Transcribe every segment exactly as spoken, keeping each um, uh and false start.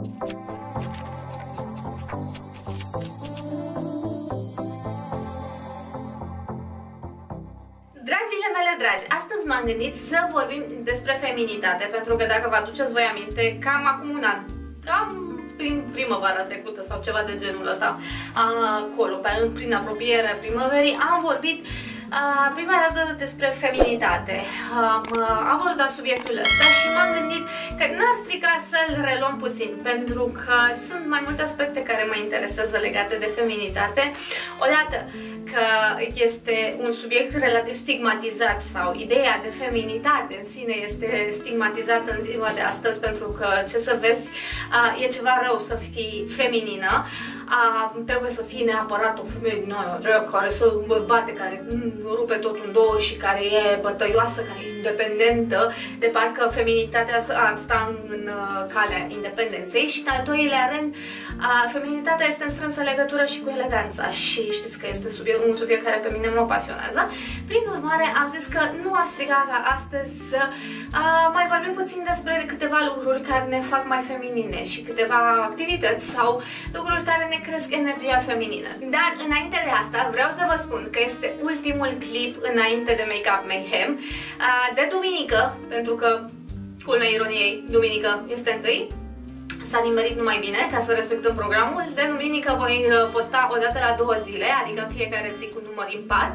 Dragile mele dragi, astăzi m-am gândit să vorbim despre feminitate, pentru că dacă vă aduceți voi aminte, cam acum un an, cam prin primăvara trecută sau ceva de genul ăsta, acolo, prin apropierea primăverii, am vorbit Uh, prima dată despre feminitate. Am uh, abordat subiectul ăsta și m-am gândit că n-ar strica să-l reluăm puțin, pentru că sunt mai multe aspecte care mă interesează legate de feminitate. Odată că este un subiect relativ stigmatizat, sau ideea de feminitate în sine este stigmatizată în ziua de astăzi, pentru că, ce să vezi, uh, e ceva rău să fii feminină. A, trebuie să fie neapărat o femeie din aia care să bate, care rupe tot în două și care e bătăioasă, care e independentă, de parcă feminitatea ar sta în calea independenței. Și în al doilea rând, a, feminitatea este în strânsă legătură și cu eleganța și știți că este subiect, un subiect care pe mine mă pasionează. Prin urmare, am zis că nu ar striga ca astăzi să a, mai vorbim puțin despre câteva lucruri care ne fac mai feminine și câteva activități sau lucruri care ne cresc energia feminină. Dar înainte de asta vreau să vă spun că este ultimul clip înainte de Make Up Mayhem de duminică, pentru că, culmea ironiei, duminică este întâi. S-a nimerit numai bine ca să respectăm programul. De duminică voi posta o dată la două zile, adică în fiecare zi cu număr impar,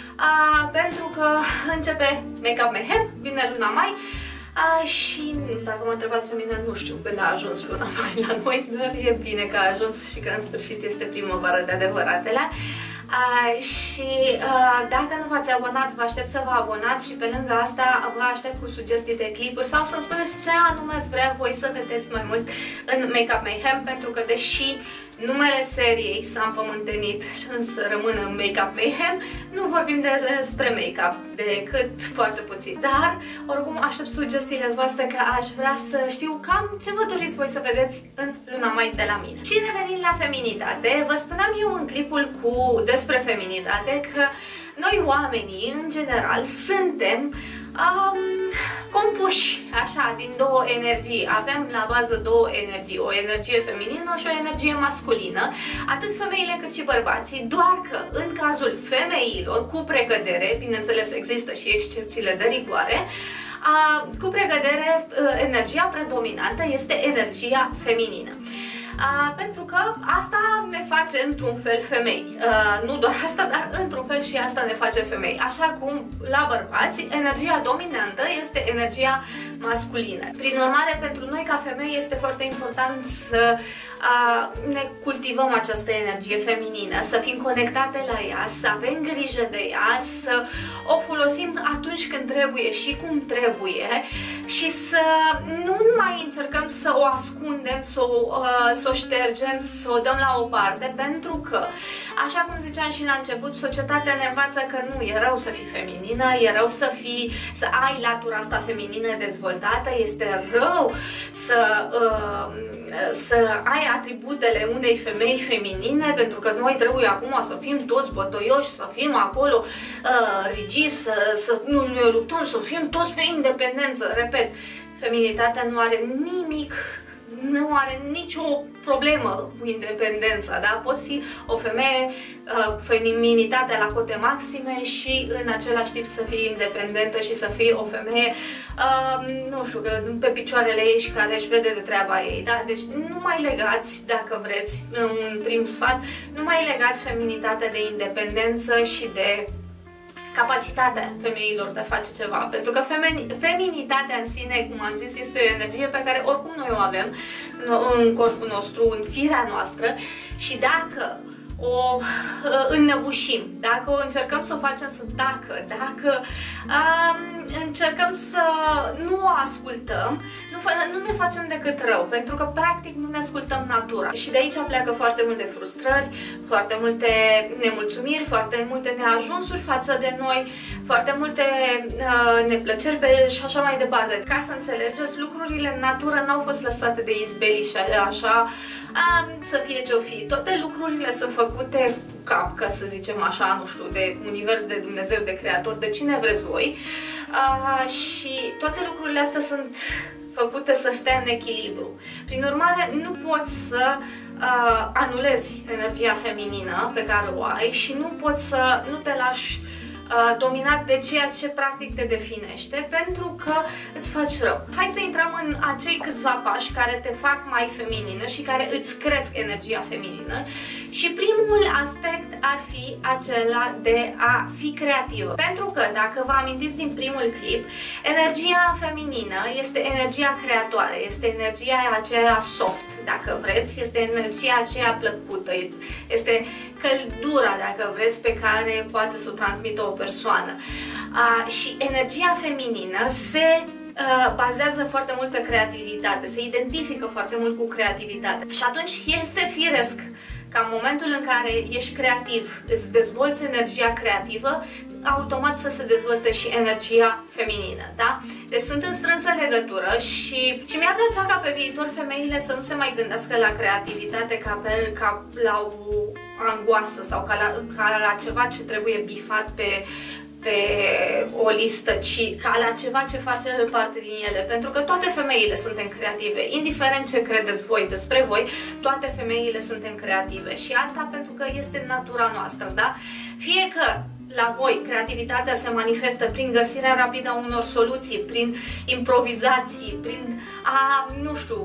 pentru că începe Make Up Mayhem, vine luna mai. A, și dacă mă întrebați pe mine, nu știu când a ajuns luna mai la noi, dar e bine că a ajuns și că în sfârșit este primăvară de adevăratele. A, și a, dacă nu v-ați abonat, vă aștept să vă abonați și pe lângă asta vă aștept cu sugestii de clipuri sau să-mi spuneți ce anume ați vrea voi să vedeți mai mult în Make Up Mayhem, pentru că deși numele seriei s-a împământenit și să rămână în Make Up Mayhem, nu vorbim de, despre make-up decât foarte puțin. Dar, oricum, aștept sugestiile voastre, că aș vrea să știu cam ce vă doriți voi să vedeți în luna mai de la mine. Și revenind la feminitate, vă spuneam eu în clipul cu despre feminitate că noi oamenii, în general, suntem um, compuși așa din două energii. Avem la bază două energii, o energie feminină și o energie masculină, atât femeile cât și bărbații, doar că în cazul femeilor, cu precădere, bineînțeles există și excepțiile de rigoare, uh, cu precădere uh, energia predominantă este energia feminină. Uh, pentru că asta ne face într-un fel femei. Uh, nu doar asta, dar într-un fel și asta ne face femei. Așa cum la bărbați, energia dominantă este energia masculină. Prin urmare, pentru noi ca femei este foarte important să uh, ne cultivăm această energie feminină, să fim conectate la ea, să avem grijă de ea, să o folosim atunci când trebuie și cum trebuie și să nu mai încercăm să o ascundem, să o, uh, să o ștergem, să o dăm la o parte, pentru că, așa cum ziceam și la început, societatea ne învață că nu, e rău să fii feminină, e rău să fii, să ai latura asta feminină dezvoltată, este rău să, uh, să ai atributele unei femei feminine, pentru că noi trebuie acum să fim toți bătăioși, să fim acolo uh, rigizi, să, să nu ne luptăm, să fim toți pe independență. Repet, feminitatea nu are nimic, nu are nicio problemă cu independența, da? Poți fi o femeie uh, cu feminitatea la cote maxime și în același timp să fii independentă și să fii o femeie, uh, nu știu, pe picioarele ei și care își vede de treaba ei, da? Deci nu mai legați, dacă vreți, un prim sfat, nu mai legați feminitatea de independență și de capacitatea femeilor de a face ceva, pentru că feminitatea în sine, cum am zis, este o energie pe care oricum noi o avem în corpul nostru, în firea noastră, și dacă o înnăbușim, dacă o încercăm să o facem să tacă, dacă um, încercăm să nu o ascultăm, nu, nu ne facem decât rău, pentru că practic nu ne ascultăm natura. Și de aici pleacă foarte multe frustrări, foarte multe nemulțumiri, foarte multe neajunsuri față de noi, foarte multe uh, neplăceri pe, și așa mai departe. Ca să înțelegeți, lucrurile în natură n-au fost lăsate de izbeli și așa, um, să fie ce-o fi. Toate lucrurile sunt făcute cu cap, ca să zicem așa, nu știu, de univers, de Dumnezeu, de Creator, de cine vreți voi. Uh, și toate lucrurile astea sunt făcute să stea în echilibru. Prin urmare, nu poți să uh, anulezi energia feminină pe care o ai și nu poți să nu te lași uh, dominat de ceea ce practic te definește, pentru că îți faci rău. Hai să intrăm în acei câțiva pași care te fac mai feminină și care îți cresc energia feminină. Și primul aspect ar fi acela de a fi creativă. Pentru că, dacă vă amintiți din primul clip, energia feminină este energia creatoare, este energia aceea soft, dacă vreți, este energia aceea plăcută, este căldura, dacă vreți, pe care poate să o transmită o persoană. A, și energia feminină se uh, bazează foarte mult pe creativitate, se identifică foarte mult cu creativitate. Și atunci este firesc ca în momentul în care ești creativ, îți dezvolți energia creativă, automat să se dezvolte și energia feminină, da? Deci sunt în strânsă legătură și, și mi-ar plăcea ca pe viitor femeile să nu se mai gândească la creativitate ca, pe, ca la o angoasă sau ca la, ca la ceva ce trebuie bifat pe, pe o listă, ci ca la ceva ce face parte din ele, pentru că toate femeile suntem creative, indiferent ce credeți voi despre voi, toate femeile suntem creative și asta pentru că este natura noastră, da? Fie că la voi creativitatea se manifestă prin găsirea rapidă a unor soluții, prin improvizații, prin a, nu știu,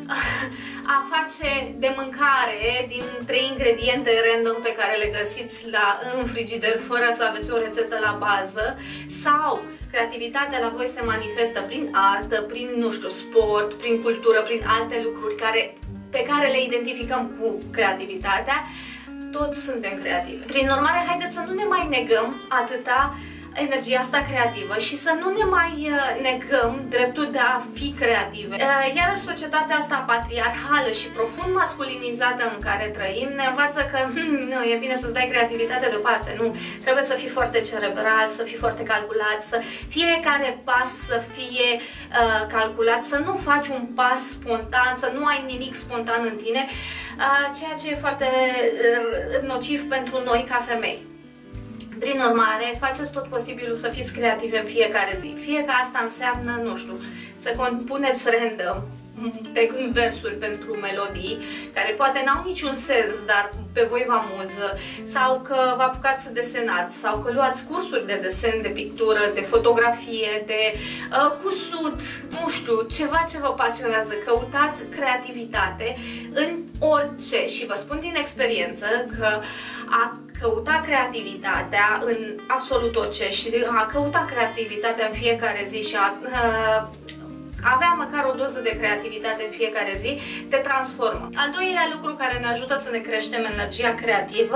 a face de mâncare din trei ingrediente random pe care le găsiți la, în frigider fără să aveți o rețetă la bază, sau creativitatea la voi se manifestă prin artă, prin, nu știu, sport, prin cultură, prin alte lucruri care, pe care le identificăm cu creativitatea, toți suntem creativi. Prin urmare, haideți să nu ne mai negăm atâta energia asta creativă și să nu ne mai negăm dreptul de a fi creative. Iar societatea asta patriarhală și profund masculinizată în care trăim ne învață că hm, nu, e bine să-ți dai creativitatea deoparte, nu, trebuie să fii foarte cerebral, să fii foarte calculat, să fiecare pas să fie uh, calculat, să nu faci un pas spontan, să nu ai nimic spontan în tine, uh, ceea ce e foarte uh, nociv pentru noi ca femei. Prin urmare, faceți tot posibilul să fiți creativi în fiecare zi. Fie că asta înseamnă, nu știu, să compuneți random de versuri pentru melodii, care poate n-au niciun sens, dar pe voi vă amuză, sau că vă apucați să desenați, sau că luați cursuri de desen, de pictură, de fotografie, de uh, cusut, nu știu, ceva ce vă pasionează. Căutați creativitate în orice și vă spun din experiență că a căuta creativitatea în absolut orice și a căuta creativitatea în fiecare zi și a uh, avea măcar o doză de creativitate în fiecare zi, te transformă. Al doilea lucru care ne ajută să ne creștem energia creativă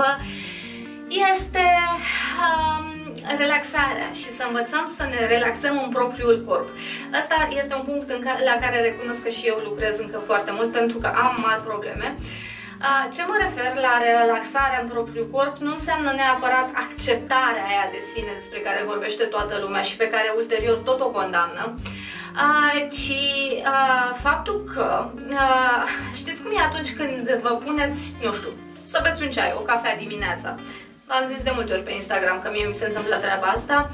este um, relaxarea și să învățăm să ne relaxăm în propriul corp. Asta este un punct în care, la care recunosc că și eu lucrez încă foarte mult, pentru că am mari probleme. Ce mă refer la relaxarea în propriul corp nu înseamnă neapărat acceptarea aia de sine despre care vorbește toată lumea și pe care ulterior tot o condamnă, ci faptul că, știți cum e atunci când vă puneți, nu știu, să beți un ceai, o cafea dimineața. V-am zis de multe ori pe Instagram că mie mi se întâmplă treaba asta.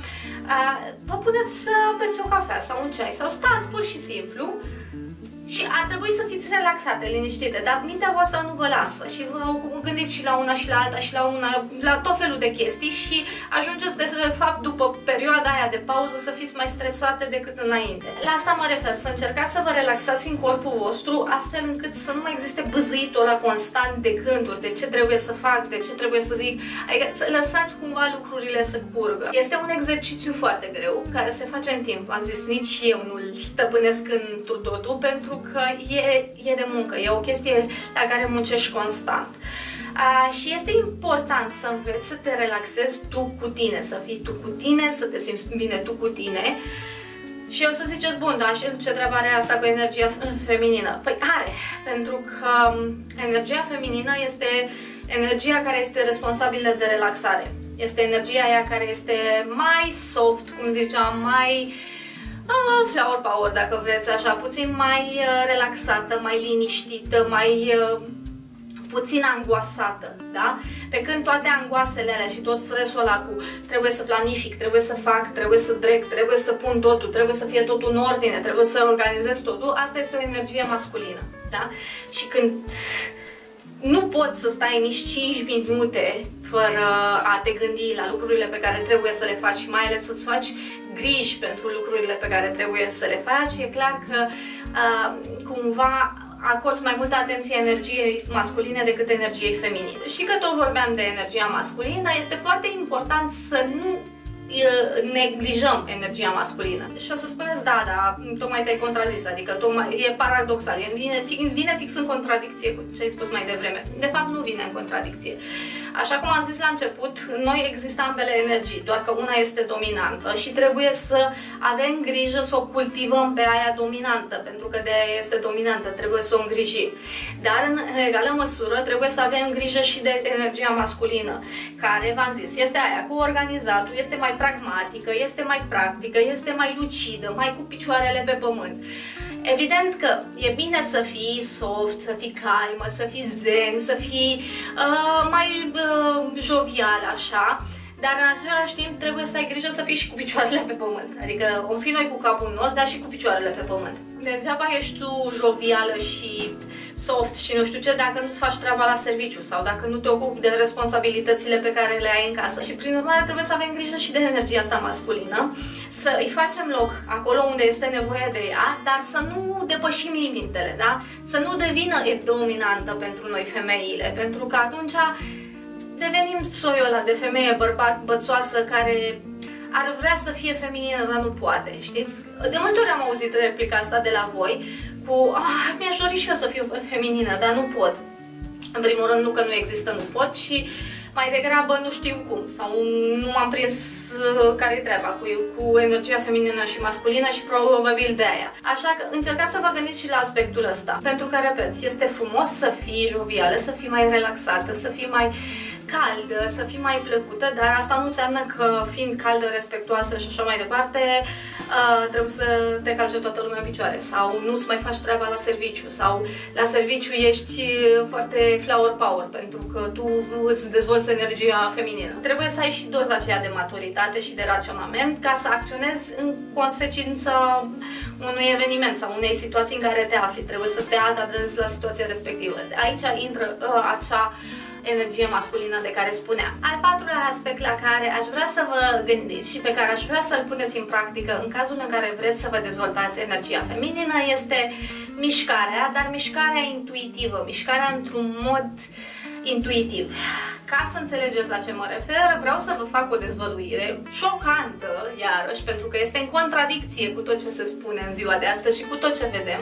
Vă puneți să beți o cafea sau un ceai sau stați pur și simplu și ar trebui să fiți relaxate, liniștite, dar mintea voastră nu vă lasă și vă gândiți și la una și la alta și la una, la tot felul de chestii și ajungeți de fapt după perioada aia de pauză să fiți mai stresate decât înainte. La asta mă refer, să încercați să vă relaxați în corpul vostru astfel încât să nu mai existe bâzâitul ăla constant de gânduri, de ce trebuie să fac, de ce trebuie să zic, adică să lăsați cumva lucrurile să curgă. Este un exercițiu foarte greu care se face în timp, am zis, nici eu nu-l stăpânesc întru totul pentru că e, e de muncă, e o chestie la care muncești constant. A, și este important să înveți să te relaxezi tu cu tine, să fii tu cu tine, să te simți bine tu cu tine. Și o să ziceți, bun, dar și ce treabă are asta cu energia feminină? Păi are, pentru că energia feminină este energia care este responsabilă de relaxare. Este energia aia care este mai soft, cum ziceam, mai Ah, flower power, dacă vreți așa, puțin mai uh, relaxată, mai liniștită, mai uh, puțin angoasată, da? Pe când toate angoasele alea și tot stresul ăla cu trebuie să planific, trebuie să fac, trebuie să dreg, trebuie să pun totul, trebuie să fie totul în ordine, trebuie să organizez totul, asta este o energie masculină, da? Și când nu poți să stai nici cinci minute fără a te gândi la lucrurile pe care trebuie să le faci și mai ales să-ți faci griji pentru lucrurile pe care trebuie să le faci, e clar că uh, cumva acorzi mai multă atenție energiei masculine decât energiei feminine. Și că tot vorbeam de energia masculină, este foarte important să nu neglijăm energia masculină. Și o să spuneți, da, da, tocmai te-ai contrazis, adică tocmai, e paradoxal, vine, vine fix în contradicție cu ce ai spus mai devreme. De fapt, nu vine în contradicție. Așa cum am zis la început, noi există ambele energii, doar că una este dominantă și trebuie să avem grijă să o cultivăm pe aia dominantă, pentru că de aia este dominantă, trebuie să o îngrijim. Dar în egală măsură trebuie să avem grijă și de energia masculină, care, v-am zis, este aia cu organizatul, este mai pragmatică, este mai practică, este mai lucidă, mai cu picioarele pe pământ. Evident că e bine să fii soft, să fii calmă, să fii zen, să fii uh, mai uh, jovial așa, dar în același timp trebuie să ai grijă să fii și cu picioarele pe pământ. Adică o fi noi cu capul în nord, dar și cu picioarele pe pământ. Degeaba ești tu jovială și soft și nu știu ce dacă nu-ți faci treaba la serviciu sau dacă nu te ocupi de responsabilitățile pe care le ai în casă. Și prin urmare trebuie să avem grijă și de energia asta masculină, să îi facem loc acolo unde este nevoie de ea, dar să nu depășim limitele, da? Să nu devină dominantă pentru noi femeile, pentru că atunci devenim soiul ăla de femeie bărbat bățoasă care ar vrea să fie feminină, dar nu poate, știți? De multe ori am auzit replica asta de la voi cu ah, mi-aș dori și eu să fiu feminină, dar nu pot. În primul rând, nu că nu există, nu pot și mai degrabă nu știu cum sau nu m-am prins care-i treaba cu, cu energia feminină și masculină și probabil de aia. Așa că încercați să vă gândiți și la aspectul ăsta. Pentru că, repet, este frumos să fii jovială, să fii mai relaxată, să fii mai caldă, să fii mai plăcută, dar asta nu înseamnă că fiind caldă, respectuoasă și așa mai departe, uh, trebuie să te calce toată lumea în picioare sau nu-ți mai faci treaba la serviciu sau la serviciu ești foarte flower power pentru că tu îți dezvolți energia feminină. Trebuie să ai și doza aceea de maturitate și de raționament ca să acționezi în consecința unui eveniment sau unei situații în care te afli. Trebuie să te adaptezi la situația respectivă. Aici intră uh, acea energie masculină de care spuneam. Al patrulea aspect la care aș vrea să vă gândiți și pe care aș vrea să-l puneți în practică în cazul în care vreți să vă dezvoltați energia feminină este mișcarea, dar mișcarea intuitivă, mișcarea într-un mod intuitiv. Ca să înțelegeți la ce mă refer, vreau să vă fac o dezvăluire șocantă, iarăși, pentru că este în contradicție cu tot ce se spune în ziua de astăzi și cu tot ce vedem.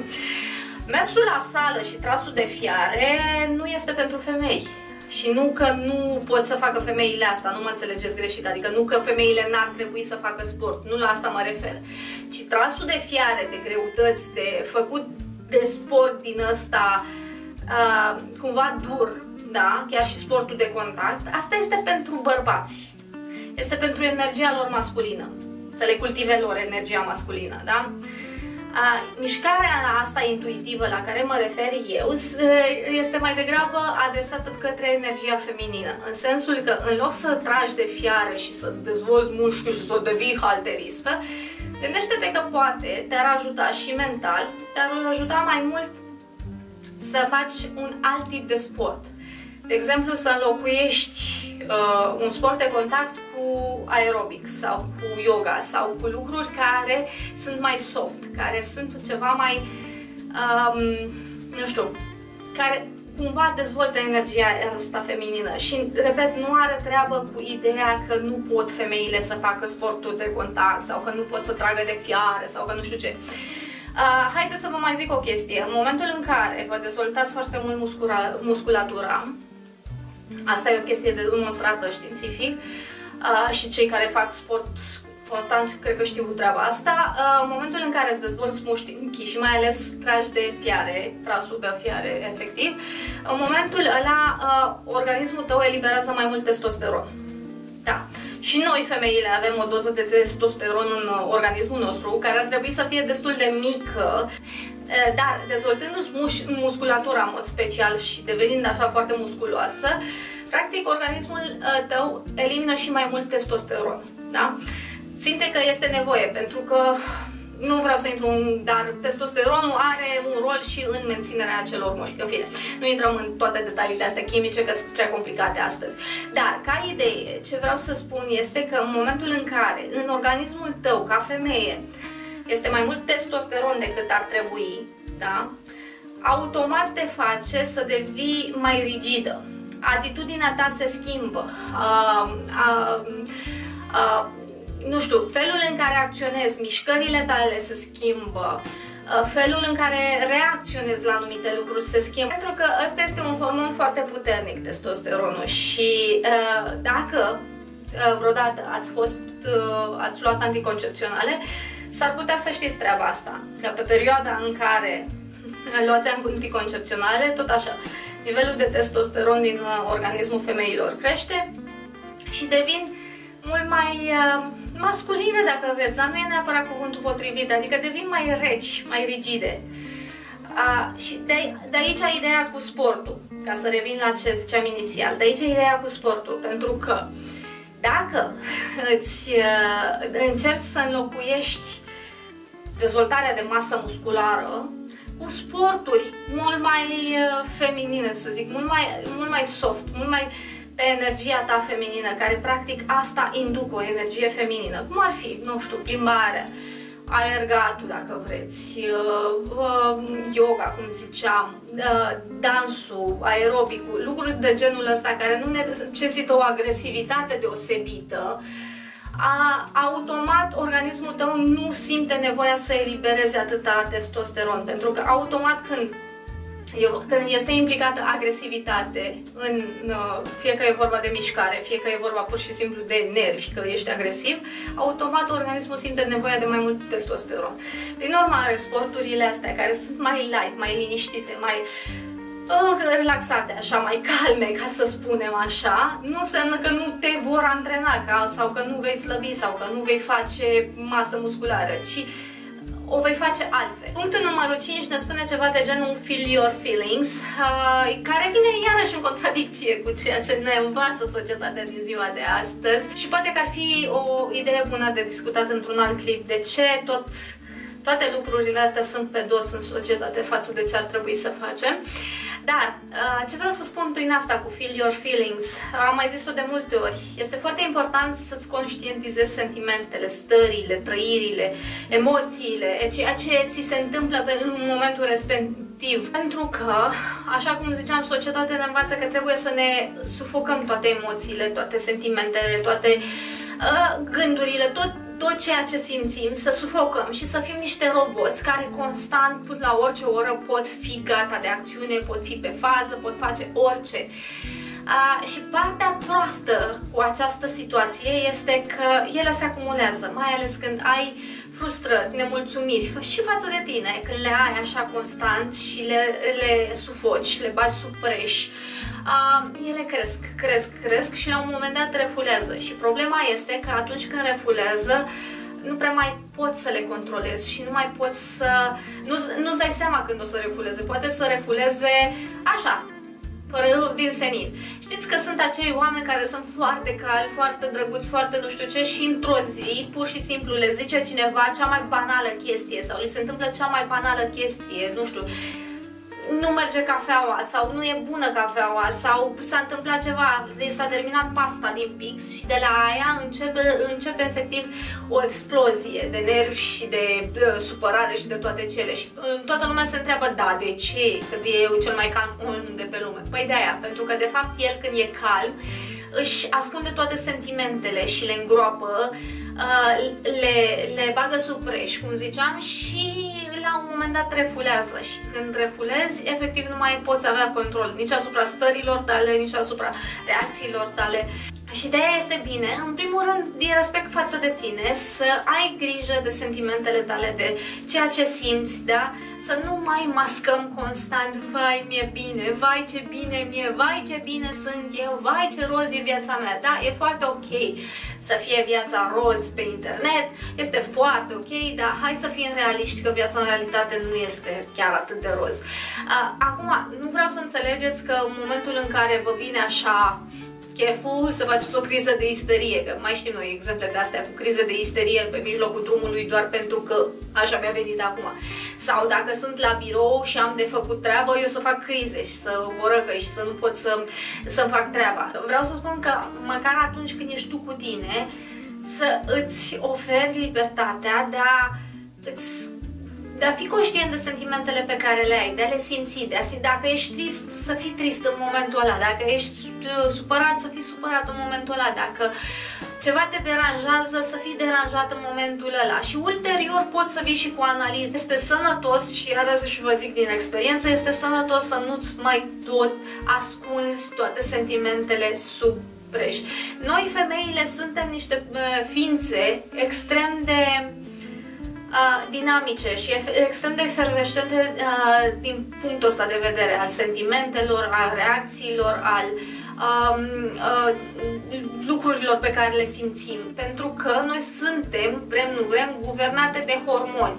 Mersul la sală și trasul de fiare nu este pentru femei. Și nu că nu pot să facă femeile asta, nu mă înțelegeți greșit, adică nu că femeile n-ar trebui să facă sport, nu la asta mă refer. Ci trasul de fiare, de greutăți, de făcut de sport din ăsta uh, cumva dur, da, chiar și sportul de contact, asta este pentru bărbați. Este pentru energia lor masculină, să le cultive lor energia masculină, da? A, mișcarea asta intuitivă la care mă refer eu este mai degrabă adresată către energia feminină, în sensul că în loc să tragi de fiare și să-ți dezvolți mușchi și să devii halteristă, gândește-te că poate te-ar ajuta și mental, te-ar ajuta mai mult să faci un alt tip de sport. De exemplu, să înlocuiești uh, un sport de contact cu aerobic sau cu yoga sau cu lucruri care sunt mai soft, care sunt ceva mai, um, nu știu, care cumva dezvoltă energia asta feminină. Și, repet, nu are treabă cu ideea că nu pot femeile să facă sportul de contact sau că nu pot să tragă de fiare sau că nu știu ce. Uh, haideți să vă mai zic o chestie. În momentul în care vă dezvoltați foarte mult muscula, musculatura, asta e o chestie demonstrată științific uh, și cei care fac sport constant cred că știu treaba asta, uh, în momentul în care îți dezvolți mușchi și mai ales tragi de fiare, trasul de fiare efectiv, în momentul ăla uh, organismul tău eliberează mai mult testosteron. Da. Și noi, femeile, avem o doză de testosteron în organismul nostru, care ar trebui să fie destul de mică. dar dezvoltându-ți musculatura în mod special și devenind așa foarte musculoasă, practic organismul tău elimină și mai mult testosteron, da? Simte că este nevoie, pentru că nu vreau să intru în, dar testosteronul are un rol și în menținerea acelor mușchi. În fine, nu intrăm în toate detaliile astea chimice, că sunt prea complicate astăzi. Dar, ca idee, ce vreau să spun este că în momentul în care în organismul tău, ca femeie, este mai mult testosteron decât ar trebui, da? Automat te face să devii mai rigidă. Atitudinea ta se schimbă. Uh, uh, uh, nu știu, felul în care acționezi, mișcările tale se schimbă, felul în care reacționezi la anumite lucruri se schimbă. Pentru că ăsta este un hormon foarte puternic, testosteronul, și dacă vreodată ați fost, ați luat anticoncepționale, s-ar putea să știți treaba asta, că pe perioada în care luați anticoncepționale, tot așa, nivelul de testosteron din organismul femeilor crește și devin mult mai uh, masculine, dacă vreți, dar nu e neapărat cuvântul potrivit, adică devin mai reci, mai rigide. Uh, și de, de aici ideea cu sportul, ca să revin la ce ziceam inițial, de aici ideea cu sportul, pentru că dacă îți uh, încerci să înlocuiești dezvoltarea de masă musculară cu sporturi mult mai uh, feminine, să zic, mult mai, mult mai soft, mult mai pe energia ta feminină, care practic asta induc o energie feminină, cum ar fi, nu știu, plimbarea, alergatul, dacă vreți, yoga, cum ziceam, dansul, aerobicul, lucruri de genul ăsta care nu necesită o agresivitate deosebită, a, automat organismul tău nu simte nevoia să elibereze atâta testosteron, pentru că automat când Eu, când este implicată agresivitate, în, fie că e vorba de mișcare, fie că e vorba pur și simplu de nervi, că ești agresiv, automat organismul simte nevoia de mai mult testosteron. Prin urmare, sporturile astea, care sunt mai light, mai liniștite, mai uh, relaxate, așa, mai calme, ca să spunem așa, nu înseamnă că nu te vor antrena ca, sau că nu vei slăbi sau că nu vei face masă musculară, ci o vei face altfel. Punctul numărul cinci ne spune ceva de genul feel your feelings, uh, care vine iarăși în contradicție cu ceea ce ne învață societatea din ziua de astăzi și poate că ar fi o idee bună de discutat într-un alt clip de ce tot, toate lucrurile astea sunt pe dos în societate față de ce ar trebui să facem. Dar ce vreau să spun prin asta cu feel your feelings, am mai zis-o de multe ori, este foarte important să-ți conștientizezi sentimentele, stările, trăirile, emoțiile, ceea ce ți se întâmplă în momentul respectiv. Pentru că, așa cum ziceam, societatea ne învață că trebuie să ne sufocăm toate emoțiile, toate sentimentele, toate uh, gândurile, tot tot ceea ce simțim, să sufocăm și să fim niște roboți care constant, până la orice oră, pot fi gata de acțiune, pot fi pe fază, pot face orice. A, și partea proastă cu această situație este că ele se acumulează, mai ales când ai frustrări, nemulțumiri și față de tine, când le ai așa constant și le, le sufoci și le bagi sub preș. Uh, ele cresc, cresc, cresc și la un moment dat refulează și problema este că atunci când refulează nu prea mai poți să le controlezi și nu mai poți să... nu-ți dai seama când o să refuleze, poate să refuleze așa, fără din senin. Știți că sunt acei oameni care sunt foarte calmi, foarte drăguți, foarte nu știu ce și într-o zi pur și simplu le zice cineva cea mai banală chestie sau li se întâmplă cea mai banală chestie, nu știu, nu merge cafeaua sau nu e bună cafeaua sau s-a întâmplat ceva, s-a terminat pasta din pix și de la aia începe, începe efectiv o explozie de nervi și de, de supărare și de toate cele și toată lumea se întreabă, da, de ce? Că e cel mai calm om de pe lume. Păi de aia, pentru că de fapt el când e calm își ascunde toate sentimentele și le îngroapă, le, le bagă sub preș, cum ziceam, și la un moment dat refulează și când refulezi, efectiv nu mai poți avea control nici asupra stărilor tale, nici asupra reacțiilor tale Și de aia este bine, în primul rând, din respect față de tine, să ai grijă de sentimentele tale, de ceea ce simți, da? Să nu mai mascăm constant, vai, mi-e bine, vai, ce bine mi-e, vai, ce bine sunt eu, vai, ce roz e viața mea, da? E foarte ok să fie viața roz pe internet, este foarte ok, dar hai să fim realiști că viața în realitate nu este chiar atât de roz. Acum, nu vreau să înțelegeți că în momentul în care vă vine așa cheful să faceți o criză de isterie, că mai știm noi exemple de astea cu crize de isterie pe mijlocul drumului doar pentru că așa mi-a venit acum. Sau dacă sunt la birou și am de făcut treabă, eu să fac crize și să o răcă și să nu pot să, să fac treaba. Vreau să spun că măcar atunci când ești tu cu tine, să îți oferi libertatea de a îți de a fi conștient de sentimentele pe care le ai, de a le simți, de a simți, dacă ești trist, să fii trist în momentul ăla, dacă ești supărat, să fii supărat în momentul ăla, dacă ceva te deranjează, să fii deranjat în momentul ăla și ulterior poți să vii și cu analiză. Este sănătos și iarăși și vă zic din experiență, este sănătos să nu-ți mai tot ascunzi toate sentimentele sub preș. Noi, femeile, suntem niște ființe extrem de Uh, dinamice și extrem de efervescente uh, din punctul ăsta de vedere al sentimentelor, al reacțiilor, al um, uh, lucrurilor pe care le simțim. Pentru că noi suntem, vrem nu vrem, guvernate de hormoni.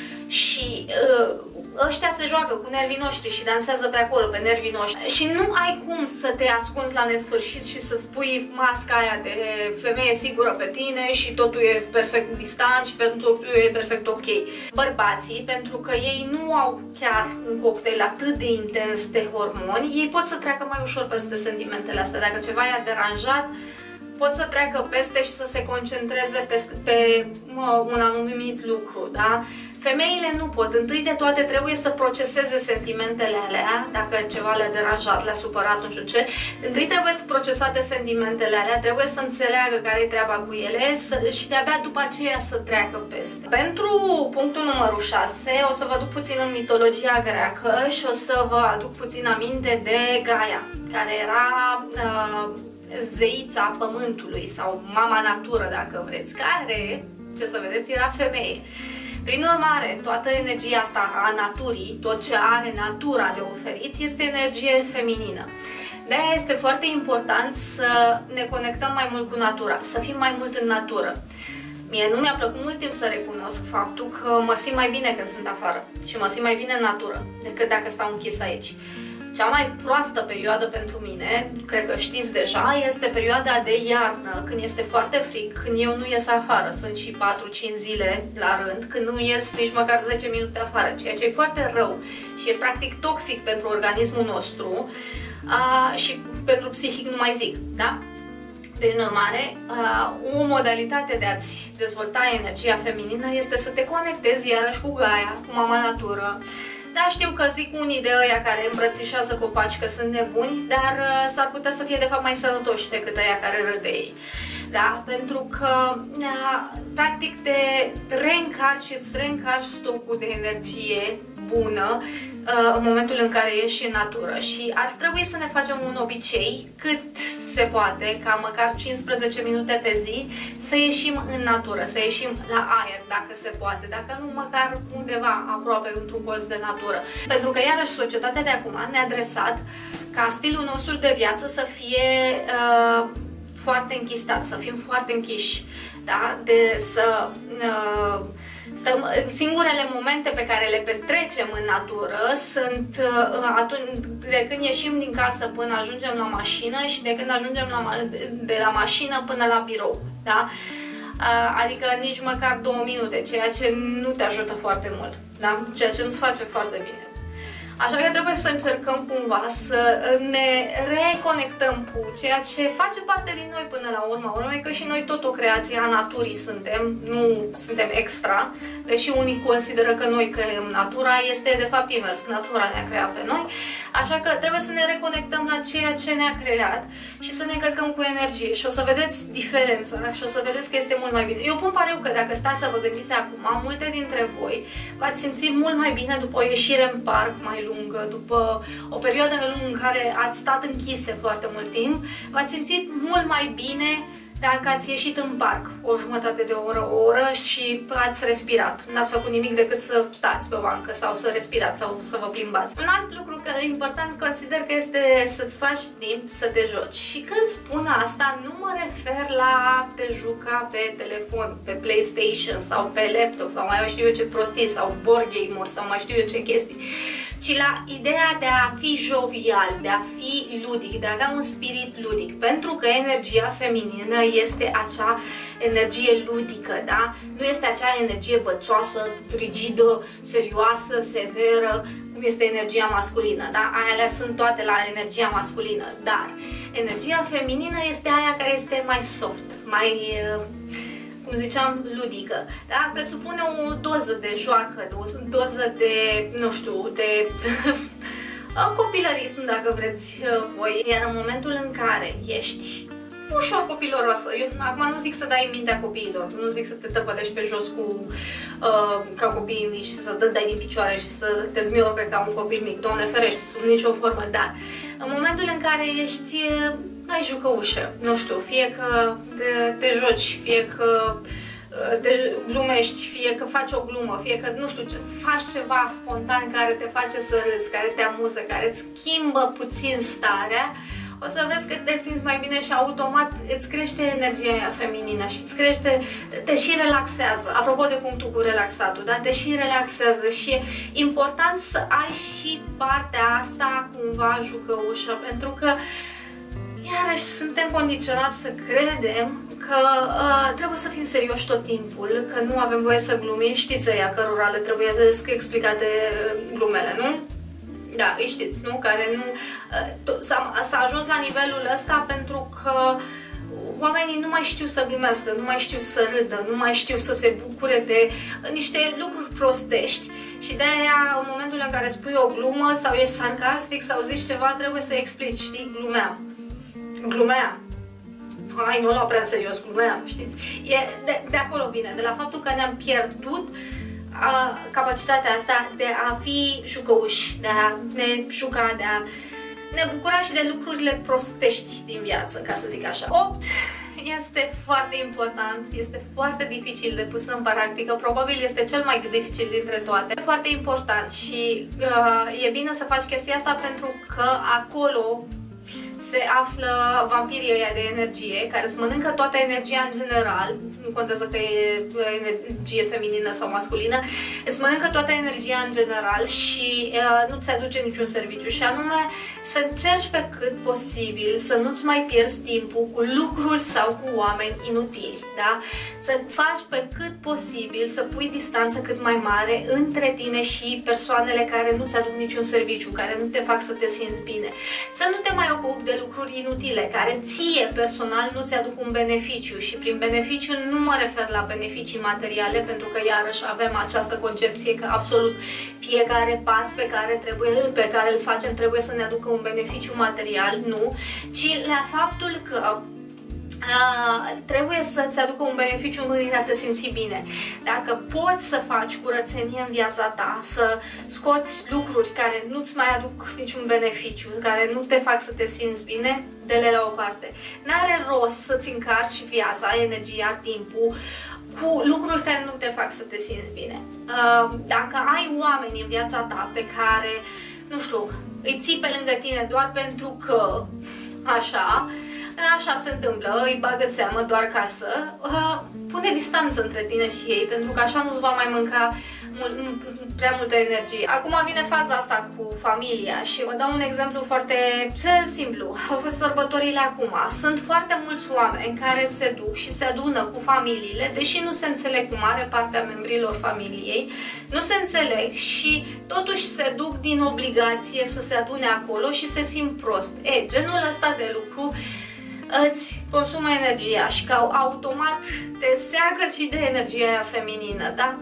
Și uh, ăștia se joacă cu nervii noștri și dansează pe acolo, pe nervii noștri. Și nu ai cum să te ascunzi la nesfârșit și să spui masca aia de femeie sigură pe tine și totul e perfect distant și totul e perfect ok. Bărbații, pentru că ei nu au chiar un cocktail atât de intens de hormoni, ei pot să treacă mai ușor peste sentimentele astea. Dacă ceva i-a deranjat, pot să treacă peste și să se concentreze pe, pe mă, un anumit lucru, da? Femeile nu pot. Întâi de toate trebuie să proceseze sentimentele alea, dacă ceva le-a deranjat, le-a supărat, nu știu ce. Întâi trebuie să procesate sentimentele alea, trebuie să înțeleagă care-i treaba cu ele să, și de-abia după aceea să treacă peste. Pentru punctul numărul șase o să vă duc puțin în mitologia greacă și o să vă aduc puțin aminte de Gaia, care era uh, zeița pământului sau mama natură, dacă vreți, care, ce să vedeți, era femeie. Prin urmare, toată energia asta a naturii, tot ce are natura de oferit, este energie feminină. De-aia este foarte important să ne conectăm mai mult cu natura, să fim mai mult în natură. Mie nu mi-a plăcut mult timp să recunosc faptul că mă simt mai bine când sunt afară și mă simt mai bine în natură decât dacă stau închis aici. Cea mai proastă perioadă pentru mine, cred că știți deja, este perioada de iarnă, când este foarte frig, când eu nu ies afară, sunt și patru cinci zile la rând, când nu ies nici măcar zece minute afară, ceea ce e foarte rău și e practic toxic pentru organismul nostru a, și pentru psihic nu mai zic, da? Prin urmare, o modalitate de a-ți dezvolta energia feminină este să te conectezi iarăși cu Gaia, cu mama natură. Da, știu că zic unii de ăia care îmbrățișează copaci că sunt nebuni, dar uh, s-ar putea să fie de fapt mai sănătoși decât ăia care râd de ei. Da? Pentru că uh, practic te reîncarci și îți reîncarci stocul de energie bună uh, în momentul în care ieși în natură și ar trebui să ne facem un obicei cât se poate, ca măcar cincisprezece minute pe zi, să ieșim în natură, să ieșim la aer dacă se poate, dacă nu măcar undeva aproape într-un colț de natură. Pentru că iarăși societatea de acum ne-a adresat ca stilul nostru de viață să fie uh, foarte închistat, să fim foarte închiși, da? De să uh, stăm, singurele momente pe care le petrecem în natură sunt uh, atunci de când ieșim din casă până ajungem la mașină și de când ajungem la, de la mașină până la birou, da? Uh, adică nici măcar două minute, ceea ce nu te ajută foarte mult, da? Ceea ce nu-ți face foarte bine. Așa că trebuie să încercăm cumva să ne reconectăm cu ceea ce face parte din noi până la urma urmei, că și noi tot o creație a naturii suntem, nu suntem extra, deși unii consideră că noi creăm natura, este de fapt invers, natura ne-a creat pe noi. Așa că trebuie să ne reconectăm la ceea ce ne-a creat și să ne încărcăm cu energie și o să vedeți diferența și o să vedeți că este mult mai bine. Eu pun pariu că dacă stați să vă gândiți acum, multe dintre voi v-ați simțit mult mai bine după o ieșire în parc mai lungă, după o perioadă lungă în care ați stat închise foarte mult timp, v-ați simțit mult mai bine dacă ați ieșit în parc o jumătate de oră, o oră și ați respirat. N-ați făcut nimic decât să stați pe bancă sau să respirați sau să vă plimbați. Un alt lucru că important consider că este să-ți faci timp să te joci. Și când spun asta, nu mă refer la te juca pe telefon, pe PlayStation sau pe laptop sau mai știu eu ce prostii sau board game-uri sau mai știu eu ce chestii, ci la ideea de a fi jovial, de a fi ludic, de a avea un spirit ludic, pentru că energia feminină este acea energie ludică, da? Nu este acea energie bățoasă, rigidă, serioasă, severă, cum este energia masculină, da? Alea sunt toate la energia masculină, dar energia feminină este aia care este mai soft, mai, cum ziceam, ludică, da? Presupune o doză de joacă, o doză de, nu știu, de copilărism, dacă vreți voi, iar în momentul în care ești ușor copiloroasă. Eu acum nu zic să dai în mintea copiilor, nu zic să te tăpălești pe jos cu uh, ca copiii mici și să dai din picioare și să te zmiorcă ca un copil mic. Doamne ferește, sub nicio formă, dar în momentul în care ești mai jucăușă, nu știu, fie că te, te joci, fie că te glumești, fie că faci o glumă, fie că, nu știu, faci ceva spontan care te face să râzi, care te amuză, care îți schimbă puțin starea, o să vezi că te simți mai bine și automat îți crește energia aia feminină și îți crește, te și relaxează. Apropo de punctul cu relaxatul, da? Te și relaxează și e important să ai și partea asta cumva jucăușă, pentru că iarăși suntem condiționați să credem că uh, trebuie să fim serioși tot timpul, că nu avem voie să glumim. Știți ăia cărora le trebuie explicate glumele, nu? Da, îi știți, nu? Care nu... S-a ajuns la nivelul ăsta pentru că oamenii nu mai știu să glumească, nu mai știu să râdă, nu mai știu să se bucure de niște lucruri prostești și de-aia în momentul în care spui o glumă sau ești sarcastic sau zici ceva, trebuie să explici, știi? Glumeam. Glumeam. Hai, nu o luau prea în serios, glumeam, știți? E de, de acolo vine, de la faptul că ne-am pierdut A, capacitatea asta de a fi jucăuși, de a ne juca, de a ne bucura și de lucrurile prostești din viață, ca să zic așa. opt. Este foarte important, este foarte dificil de pus în practică, probabil este cel mai dificil dintre toate. E foarte important și uh, e bine să faci chestia asta pentru că acolo se află vampirii ăia de energie, care îți mănâncă toată energia în general, nu contează că e energie feminină sau masculină, îți mănâncă toată energia în general și uh, nu ți aduce niciun serviciu, și anume să încerci pe cât posibil să nu-ți mai pierzi timpul cu lucruri sau cu oameni inutili, da? Să faci pe cât posibil să pui distanță cât mai mare între tine și persoanele care nu-ți aduc niciun serviciu, care nu te fac să te simți bine. Să nu te mai ocupi de lucruri inutile, care ție personal nu ți aduc un beneficiu, și prin beneficiu nu mă refer la beneficii materiale, pentru că iarăși avem această concepție că absolut fiecare pas pe care, trebuie, pe care îl facem trebuie să ne aducă un beneficiu material, nu, ci la faptul că Uh, trebuie să-ți aducă un beneficiu în a te simți bine. Dacă poți să faci curățenie în viața ta, să scoți lucruri care nu-ți mai aduc niciun beneficiu, care nu te fac să te simți bine, dă-le la o parte. N-are rost să-ți încarci viața, energia, timpul cu lucruri care nu te fac să te simți bine. Uh, dacă ai oameni în viața ta pe care, nu știu, îi ții pe lângă tine doar pentru că așa, așa se întâmplă, îi bagă seamă doar ca să uh, pune distanță între tine și ei, pentru că așa nu-ți va mai mânca mult, prea multă energie. Acum vine faza asta cu familia și vă dau un exemplu foarte simplu. Au fost sărbătorile acum. Sunt foarte mulți oameni care se duc și se adună cu familiile, deși nu se înțeleg cu mare parte a membrilor familiei, nu se înțeleg și totuși se duc din obligație să se adune acolo și se simt prost. E, genul ăsta de lucru îți consumă energia și că automat te seagă și de energia aia feminină, da?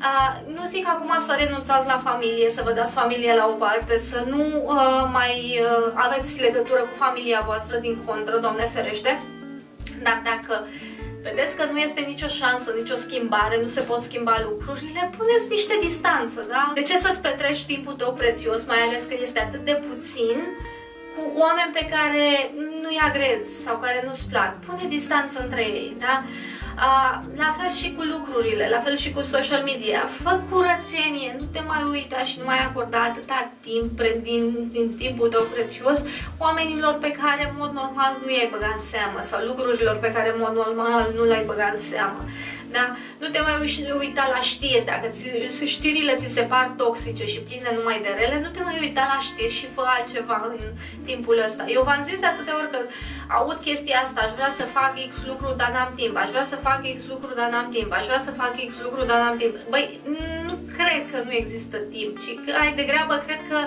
Uh, nu zic acum să renunțați la familie, să vă dați familie la o parte, să nu uh, mai uh, aveți legătură cu familia voastră, din contră, Doamne ferește. Dar dacă vedeți că nu este nicio șansă, nicio schimbare, nu se pot schimba lucrurile, puneți niște distanță, da? De ce să-ți petreci timpul tău prețios, mai ales că este atât de puțin, cu oameni pe care nu-i agrezi sau care nu-ți plac? Pune distanță între ei, da? Uh, la fel și cu lucrurile, la fel și cu social media. Fă curățenie, nu te mai uita și nu mai acorda atâta timp din, din timpul tău prețios oamenilor pe care în mod normal nu i-ai băgat în seamă sau lucrurilor pe care în mod normal nu le-ai băgat în seamă. Da? Nu te mai uita la știri, dacă ți, știrile ți se par toxice și pline numai de rele, nu te mai uita la știri și fă altceva în timpul ăsta. Eu v-am zis de atâtea ori că aud chestia asta, aș vrea să fac X lucru, dar n-am timp, aș vrea să fac X lucru, dar n-am timp, aș vrea să fac X lucru, dar n-am timp. Băi, nu cred că nu există timp, ci că ai degrabă, cred că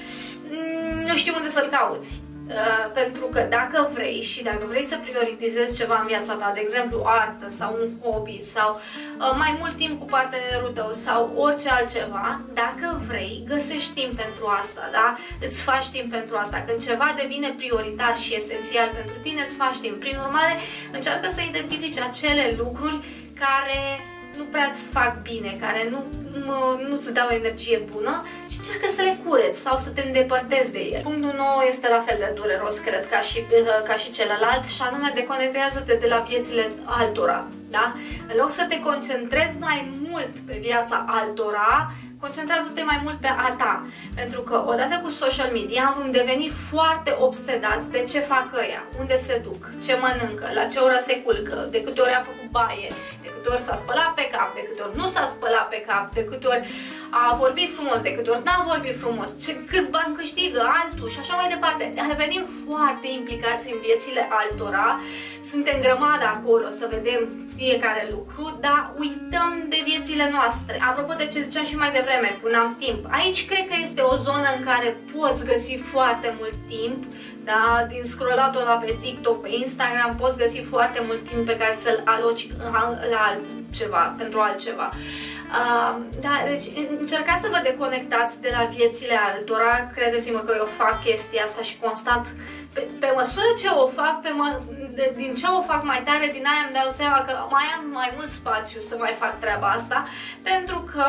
nu știu unde să-l cauți. Uh, pentru că dacă vrei și dacă vrei să prioritizezi ceva în viața ta, de exemplu artă sau un hobby sau uh, mai mult timp cu partenerul tău sau orice altceva, dacă vrei, găsești timp pentru asta, da? Îți faci timp pentru asta. Când ceva devine prioritar și esențial pentru tine, îți faci timp. Prin urmare, încearcă să identifici acele lucruri care nu prea îți fac bine, care nu, nu, nu-ți dau energie bună și încearcă să le cureți sau să te îndepărtezi de ele. Punctul nou este la fel de dureros, cred, ca și, ca și celălalt, și anume deconectează-te de la viețile altora. Da? În loc să te concentrezi mai mult pe viața altora, concentrează-te mai mult pe a ta. Pentru că odată cu social media vom deveni foarte obsedați de ce fac ăia, unde se duc, ce mănâncă, la ce oră se culcă, de câte ori a făcut baie, de câte ori s-a spălat pe cap, de câte ori nu s-a spălat pe cap, de câte ori a vorbit frumos, de câte ori n-a vorbit frumos, ce, câți bani câștigă altul și așa mai departe. Devenim foarte implicați în viețile altora, suntem grămadă acolo să vedem fiecare lucru, dar uităm de viețile noastre. Apropo de ce ziceam și mai devreme, cu n-am timp, aici cred că este o zonă în care poți găsi foarte mult timp, da? Din scrollatul ăla pe TikTok, pe Instagram, poți găsi foarte mult timp pe care să-l aloci la altceva, pentru altceva. Uh, da, deci încercați să vă deconectați de la viețile altora. Credeți-mă că eu fac chestia asta și constant, pe, pe măsură ce o fac, pe mă, de, din ce o fac mai tare, din aia îmi dau seama că mai am mai mult spațiu să mai fac treaba asta, pentru că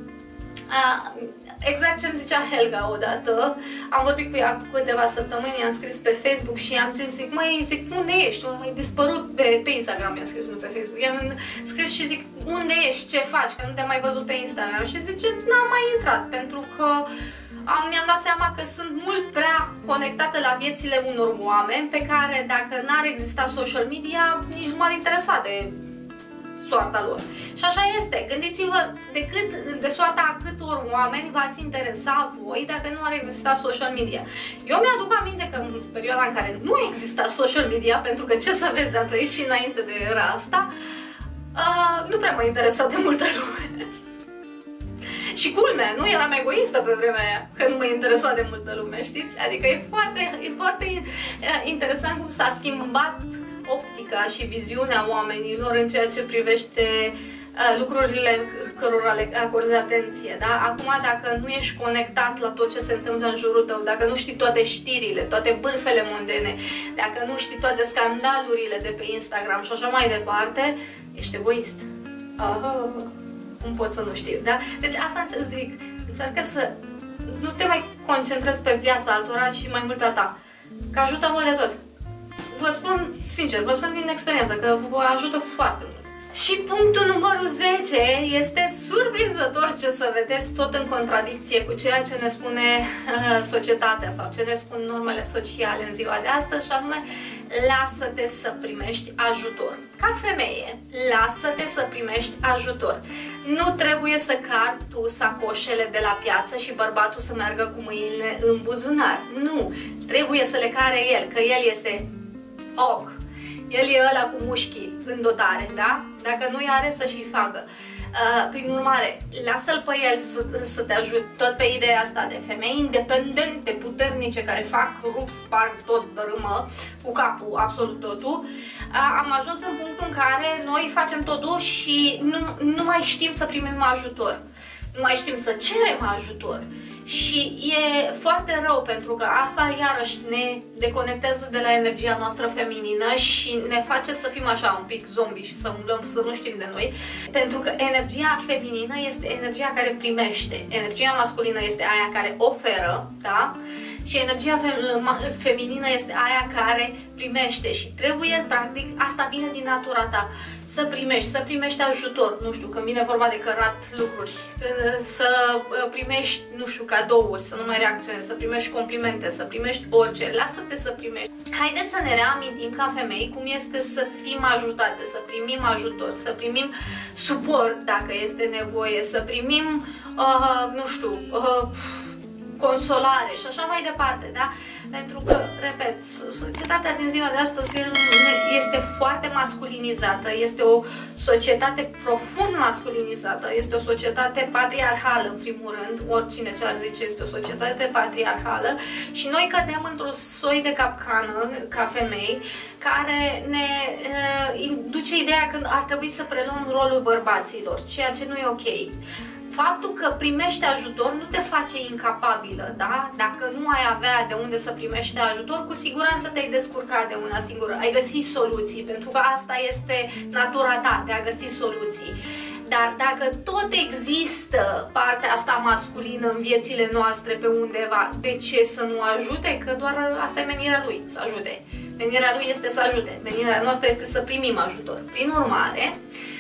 uh, exact ce îmi zicea Helga odată, am vorbit cu ea cu câteva săptămâni, i-am scris pe Facebook și i-am zis, zic, măi, zic, unde ești? Ai dispărut pe, pe Instagram, i-am scris, nu pe Facebook. I-am scris și zic, unde ești? Ce faci? Că nu te-am mai văzut pe Instagram. Și zice, n-am mai intrat, pentru că mi-am dat seama că sunt mult prea conectată la viețile unor oameni pe care, dacă n-ar exista social media, nici nu m-ar interesa de soarta lor. Și așa este. Gândiți-vă de, cât, de soarta a câtor oameni v-ați interesa voi dacă nu ar exista social media. Eu mi-aduc aminte că în perioada în care nu exista social media, pentru că ce să vezi, am trăit și înainte de era asta, uh, nu prea mă interesa de multă lume. Și culmea, nu eram egoistă pe vremea aia, că nu mă interesa de multă lume, știți? Adică e foarte, e foarte interesant cum s-a schimbat optica și viziunea oamenilor în ceea ce privește uh, lucrurile cărora le acorzi atenție, da? Acum, dacă nu ești conectat la tot ce se întâmplă în jurul tău, dacă nu știi toate știrile, toate bârfele mondene, dacă nu știi toate scandalurile de pe Instagram și așa mai departe, ești egoist. Oh, cum pot să nu știu, da? Deci asta zic, încearcă să nu te mai concentrezi pe viața altora, ci mai mult pe a ta, că ajută mult de tot. Vă spun sincer, vă spun din experiență că vă ajută foarte mult. Și punctul numărul zece este surprinzător ce să vedeți, tot în contradicție cu ceea ce ne spune uh, societatea sau ce ne spun normele sociale în ziua de astăzi, și anume, lasă-te să primești ajutor. Ca femeie, lasă-te să primești ajutor. Nu trebuie să cari tu sacoșele de la piață și bărbatul să meargă cu mâinile în buzunar. Nu, trebuie să le care el, că el este Hulk. El e ăla cu mușchii în dotare, da? Dacă nu-i are, să și facă. Uh, prin urmare, lasă-l pe el să, să te ajute tot pe ideea asta de femei independente, puternice, care fac, rup, sparg, tot dărâmă cu capul, absolut totul. Uh, am ajuns în punctul în care noi facem totul și nu, nu mai știm să primim ajutor. Nu mai știm să cerem ajutor. Și e foarte rău pentru că asta iarăși ne deconectează de la energia noastră feminină și ne face să fim așa un pic zombie și să umblăm, să nu știm de noi. Pentru că energia feminină este energia care primește, energia masculină este aia care oferă, da? Și energia feminină este aia care primește și trebuie, practic, asta vine din natura ta. Să primești, să primești ajutor, nu știu, când vine vorba de cărat lucruri, să primești, nu știu, cadouri, să nu mai reacționezi, să primești complimente, să primești orice, lasă-te să primești. Haideți să ne reamintim ca femei cum este să fim ajutate, să primim ajutor, să primim suport dacă este nevoie, să primim, uh, nu știu, uh, consolare și așa mai departe, da? Pentru că, repet, societatea din ziua de astăzi este foarte masculinizată, este o societate profund masculinizată, este o societate patriarhală, în primul rând, oricine ce ar zice, este o societate patriarhală și noi cădem într-o soi de capcană, ca femei, care ne uh, duce ideea că ar trebui să preluăm rolul bărbaților, ceea ce nu e ok. Faptul că primești ajutor nu te face incapabilă, da? Dacă nu ai avea de unde să primești ajutor, cu siguranță te-ai descurcat de una singură, ai găsit soluții, pentru că asta este natura ta, de a găsi soluții. Dar dacă tot există partea asta masculină în viețile noastre pe undeva, de ce să nu ajute? Că doar asta e menirea lui, să ajute. Menirea lui este să ajute, menirea noastră este să primim ajutor. Prin urmare,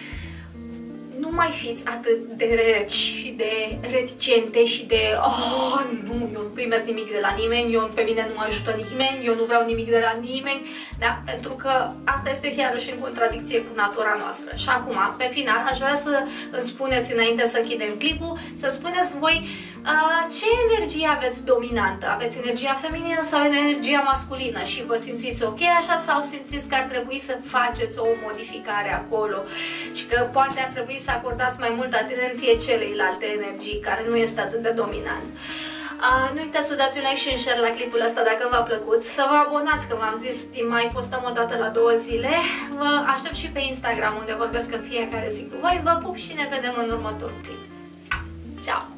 nu mai fiți atât de reci și de reticente și de oh, nu, eu nu primesc nimic de la nimeni, eu pe mine nu mă ajută nimeni, eu nu vreau nimic de la nimeni, da? Pentru că asta este iarăși în contradicție cu natura noastră. Și acum, pe final, aș vrea să îmi spuneți, înainte să închidem clipul, să-mi spuneți voi uh, ce energie aveți dominantă. Aveți energia feminină sau energia masculină și vă simțiți ok așa sau simțiți că ar trebui să faceți o modificare acolo și că poate ar trebui să acordați mai multă atenție celeilalte energii care nu este atât de dominant. Uh, nu uitați să dați un like și un share la clipul ăsta dacă v-a plăcut, să vă abonați, că v-am zis, mai postăm o dată la două zile. Vă aștept și pe Instagram, unde vorbesc în fiecare zi cu voi. Vă pup și ne vedem în următorul clip. Ciao!